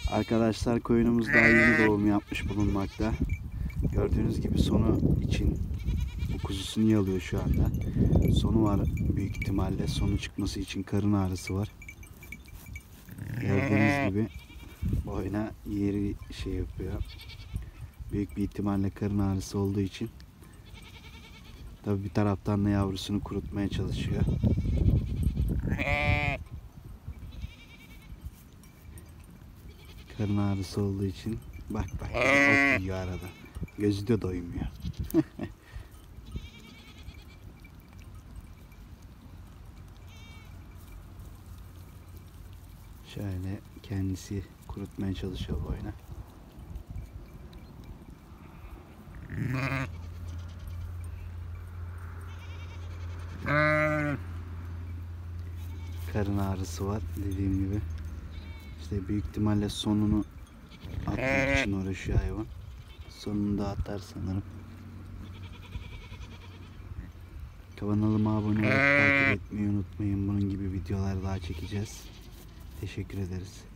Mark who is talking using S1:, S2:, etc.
S1: Arkadaşlar, koyunumuz daha yeni doğum yapmış bulunmakta. Gördüğünüz gibi sonu için bu kuzusunu yalıyor şu anda. Sonu var büyük ihtimalle. Sonu çıkması için karın ağrısı var. Gördüğünüz gibi boyuna yeri şey yapıyor. Büyük bir ihtimalle karın ağrısı olduğu için. Tabii bir taraftan da yavrusunu kurutmaya çalışıyor. Karın ağrısı olduğu için bak ot yiyor arada. Gözü de doymuyor. Şöyle kendisi kurutmaya çalışıyor boyuna. Karın ağrısı var dediğim gibi. İşte büyük ihtimalle sonunu atmak için uğraşıyor hayvan. Sonunu da atar sanırım. Kanalıma abone olup takip etmeyi unutmayın. Bunun gibi videolar daha çekeceğiz. Teşekkür ederiz.